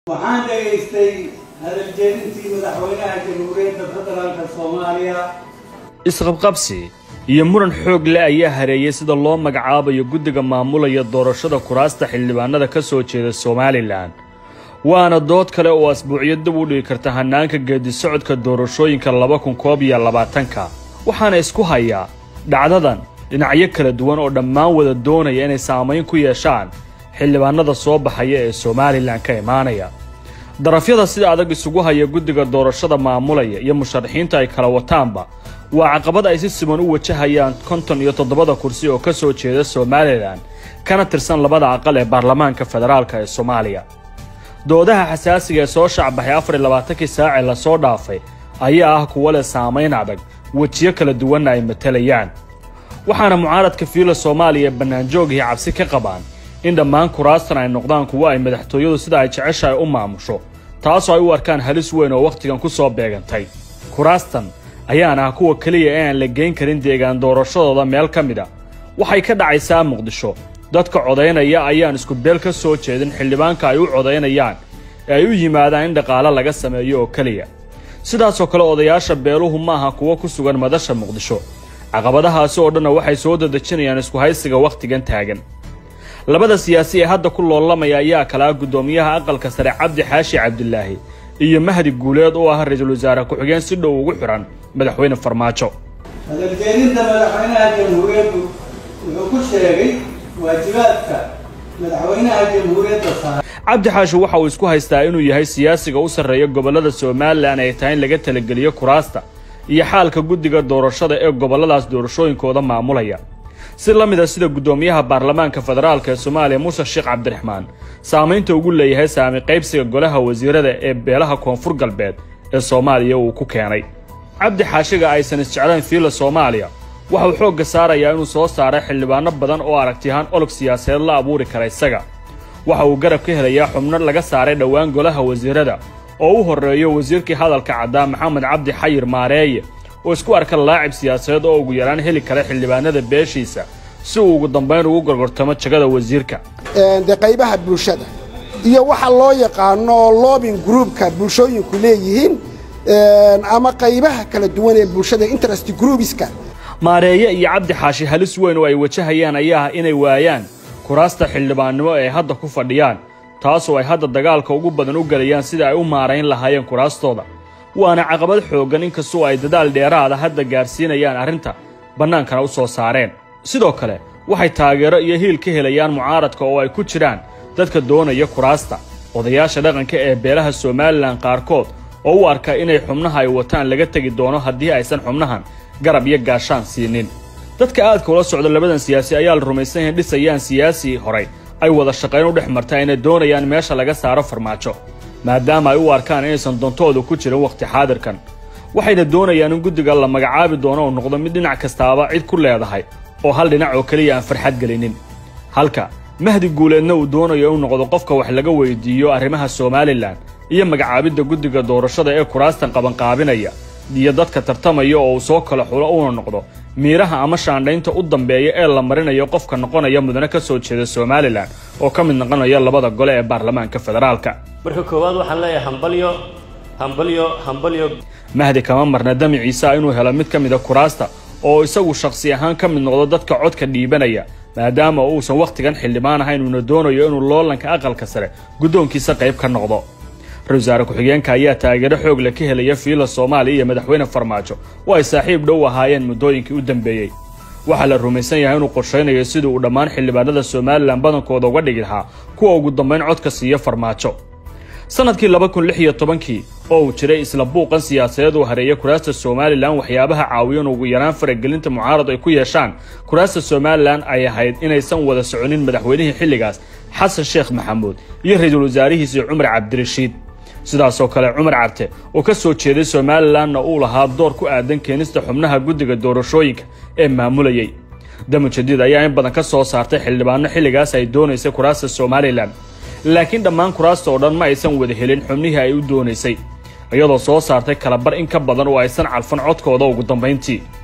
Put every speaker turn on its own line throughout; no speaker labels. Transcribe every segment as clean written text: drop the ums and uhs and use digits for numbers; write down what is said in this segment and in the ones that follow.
waxaan dhageystay hadaljeedintii madaxweynaha jamhuuriyadda federaalka Soomaaliya
isqabqabsi iyo muran xoog leh ayaa hareeyay sida loo magacaabayo guddiga maamulaya doorashada kuraasta xildhibaanada ka soo jeeda Soomaaliland waana dood kale oo asbuucyo dib u dhigi karta hanaanka geedi socodka doorashooyinka 2022 waxaana isku hayaa dhacdadan dhinacyo kala duwan oo dhammaan wada doonaya inay saameyn ku yeeshaan xildhibaanada soo baxaya ee Soomaaliland ka imaanaya darafyada sida adag isugu haya guddiga doorashada maamulaya iyo musharaxiinta ay kala wataanba waa caqabad ay si siman u wajahayaan 57 kursi oo ka soo jeeda Soomaaliland kana tirsan labada aqal ee baarlamaanka federaalka ee Soomaaliya doodaha xasaasiga ee soo shacbaxay 24 saac la soo dhaafay ayaa ah kuwa leh saameyn adag wajiyo kala duwan ay matalayaan waxaana mucaaradka fiila Soomaaliya banaanjoog iyo cabsi ka qabaan in dhammaan kuraastan ay noqdaan kuwa ay madaxtooyadu sida ay jeceshahay u maamusho taas oo ay u arkaan halis weyn oo waqtigan ku soo beegantay kuraastan ayaana kuwa kaliya ee aan la geyn karin deegaan doorashadooda meel ka mid ah waxay ka dhacaysaa Muqdisho dadka codeynaya ayaan isku beel ka soo jeedin xildhibaanka ay u codeynayaan ee ay u yimaadaan in dhaqaale laga sameeyo oo kaliya sidaas oo kale odayaasha beeluhu ma aha kuwa ku sugan madasha Muqdisho caqabadahaas oo dhan waxay soo dadajinayaan isku haysiga waqtigan taagan labada siyaasi ee hadda ku loolamaya ayaa kala gudoomiyaha aqalka sare Cabdi Xaashi Cabdilaahi iyo Mahdi Guuleed oo ah ra'iisul wasaare ku xigeen si dhow ugu xiran madaxweyne Farmaajo
hadaljeedinta madaxweynaha jamhuuriyaddu wuxuu ku sheegay waajibaadka madaxweynaha jamhuuriyadda
Cabdi Xaashi waxa uu isku haystaa inuu yahay siyaasiga u sareeya gobolada Soomaaliland ay tahay in laga talageliyo kuraasta iyo xaalka guddiga doorashada ee goboladaas doorashooyinkooda maamulaya si la mid ah sida gudoomiyaha baarlamaanka federaalka ee Soomaaliya Muuse Sheekh Cabdiraxmaan saameynta ugu leeyahay saami qaybsiga golaha wasiirada ee beelaha koonfur galbeed ee Soomaaliya uu ku keenay Cabdi Xaashiga aysan isjeclayn fiila Soomaaliya waxa uu xoog saarayaa inuu soo saaray xildhibaano badan oo aragtiyahan olog siyaasadeed la abuuri kara isaga waxa uu garab ka helayaa xubno laga saaray dhawaan golaha wasiirada oo u horeeyo wasiirkii hadalka cadda Maxamed Cabdi Xayir Maareeye oo isku arka laacib siyaasadeed oo ugu yaraan heli kara xildhibaanada beeshiisa si uu ugu dambeyn ugu gorgortamo jagada wasiirka
qaybaha bulshada iyo waxa loo yaqaano lobbying groupka bulshooyinku leeyihiin ama qaybaha kala duwan ee bulshada interest groupska
Maareeye iyo Cabdi Xaashi halis weyn oo ay wajahayaan ayaa inay waayaan kuraasta xildhibaanimo ee hadda ku fadhiyaan taas oo ay hadda dagaalka ugu badan u galayaan sida ay u maareyn lahaayeen kuraastooda waana caqabad xoogan inkastoo ay dadaal dheeraad ah hadda gaarsiinayaan arrinta bannaankana u soo saareen sidoo kale waxay taageero iyo hiil ka helayaan mucaaradka oo ay ku jiraan dadka doonaya kuraasta odayaasha dhaqanka ee beelaha Soomaaliland qaarkood oo u arka inay xubnaha ay wataan laga tagi doono haddii aysan xubnahan garab iyo gaashaan siinin dadka aadka ula socda labadan siyaasi ayaa la rumaysan yahay dhisayaan siyaasi horay ay wada shaqayn u dhex martay inay doonayaan meesha laga saaro Farmaajo maadaama ay u arkaan inaysan doontooda ku jirin waqti xaadirkan waxayna doonayaan in guddiga la magacaabi doono oo noqdo mid dhinac kastaaba cid ku leedahay oo hal dhinac oo kaliya aan farxad gelinin halka Mahdi Guuleedna uu doonayo inuu noqdo qofka wax laga weydiiyo arrimaha Soomaaliland iyo magacaabida guddiga doorashada ee kuraastan qaban qaabinaya iyo dadka tartamaya oo soo kala xulo uu noqdo miiraha ama shaandhaynta u dambeeya ee la marinayo qofka noqonaya mudane ka soo jeeda Soomaaliland oo ka mid noqonaya labada gole ee baarlamaanka federaalka
marka koowaad waxaan leeyahay hambalyo
Mahdi kama marna damiciisa inuu helo mid ka mid ah kuraasta oo isagu shakhsi ahaan ka mid noqdo dadka codka dhiibanaya maadaama uusan waqtigan xildhibaan ahayn uu doonayo inuu loolanka aqalka sare gudoonkiisa qayb ka noqdo ra'iisul ku-xigeenka ayaa taageero xoog leh ka helaya fiila Soomaaliya iyo madaxweyne Farmaajo oo ay saaxiib dhow ahaayeen muddooyinkii u dambeeyay waxa la rumaysan yahay inuu qorsheynayo sidii uu dhammaan xildhibaanada Soomaaliland badankooda uga dhigi lahaa kuwa ugu dambeyn codka siiya Farmaajo sanadkii 2016 oo uu jiray isla buuqan siyaasadeed oo hareeyay kuraasta Soomaaliland waxyaabaha caawiyan ugu yaraan faragelinta mucaarad ay ku yeeshaan kuraasta Soomaaliland ay ahayd inaysan wada soconin madaxweynihii xilligaas Xasan Sheekh Maxamuud iyo ra'iisul wasaarihiisa Cumar Cabdirashiid sidaas oo kale Cumar Carte oo ka soo jeeday Soomaaliland uu lahaa door ku aadan keenista xubnaha guddiga doorashooyinka ee maamulayay damo jadiid ayaa in badan ka soo saartay xildhibaano xilligaas ay doonaysay kuraasta Soomaaliland laakiin dhammaan kuraasta oo dhan ma aysan wada helin xubnihii ay u doonaysay iyadoo soo saartay kala bar in ka badan oo aysan calfan codkooda ugu dambeyntii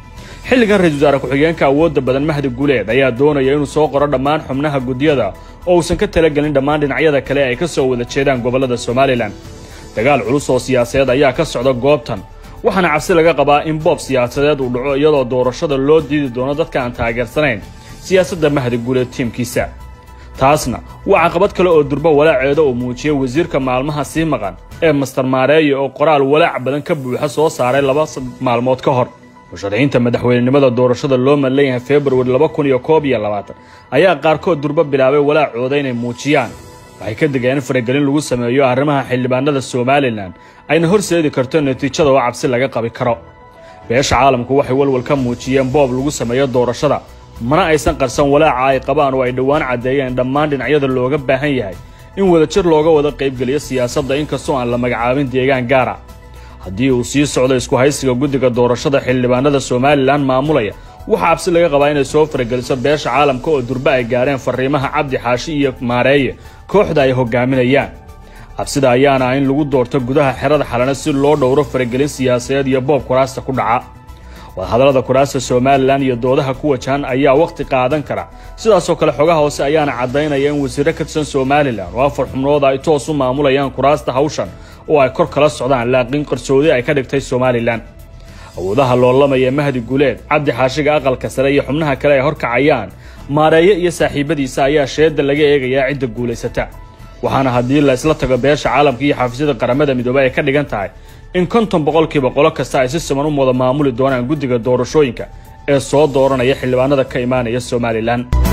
xilligan ra'iisul wasaare ku-xigeenka awoodda badan Mahdi Guuleed ayaa doonaya inuu soo qoro dhammaan xubnaha guddiyada oo uusan ka talagelin dhammaan dhinacyada kale ay ka soo wada jeedaan gobolada Somaliland. dagaal culus oo siyaasadeed ayaa ka socda goobtan waxaana cabsi laga qabaa in boob siyaasadeed uu dhaco iyadoo doorashada loo diidi doono dadka aan taageersanayn siyaasadda Mahdi Guuleed tiimkiisa. taasna waa caqabad kale oo durba walaaceeda uu muujiyay wasiirka maalmaha sii maqan ee Master Maareeye oo qoraal walaac badan ka buuxa soo saaray 2 maalmood ka hor. musharaxiinta madaxweynenimada doorashada loo maleeyahay February 2021 ayaa qaarkood durba bilaabay walaacooda inay muujiyaan waxay ka digeen faragelin lagu sameeyo arrimaha xildhibaanada Somaliland ayna horseedi karto natiijada oo cabsi laga qabi karo. beesha caalamku waxay walwal ka muujiyeen boob lagu sameeyo doorashada mana aysan qarsan walaaca ay qabaan oo ay dhawaan cadeeyeen dhammaan dhinacyada looga baahan yahay in wadajir looga wada qayb galiyo siyaasadda inkastoo aan la magacaabin deegaan gaar ah. haddii uu sii socdo isku haysiga guddiga doorashada xildhibaanada Somaliland maamulaya waxa cabsi laga qabaa inay soo farageliso beesha caalamka oo durba ay gaareen fariimaha Cabdi Xaashi iyo Maareeye kooxda ay hogaaminayaan. cabsida ayaana in lagu doorto gudaha xerada xalana si loo dhowro faragelin siyaasadeed iyo boob kuraasta ku dhaca. wadahadalada kuraasta Somaliland iyo doodaha ku wajahan ayaa waqti qaadan kara sidaas oo kale xogaha hoose ayaana cadeynaya in wasiirka ka tirsan Somaliland oo 4 xubnood ay toos u maamulayaan kuraasta hawshan oo ay kor kala socdaan laakiin qarsoodi ay ka dhigtay Somaliland. awoodaha loolamaya Mahdi Guuleed Cabdi Xaashiga aqalka sare iyo xubnaha kale ay horkacayaan Maareeye iyo saaxiibadiisa ayaa sheeda laga eegayaa cidda guuleysata. waxaana haddii la isla tago beesha caalamka iyo xafiisyada qaramada midoobay ay ka dhigan tahay in 50% qolo kasta ay si siman u wada maamuli doonaan guddiga doorashooyinka ee soo dooranaya xildhibaanada ka imaanaya Somaliland.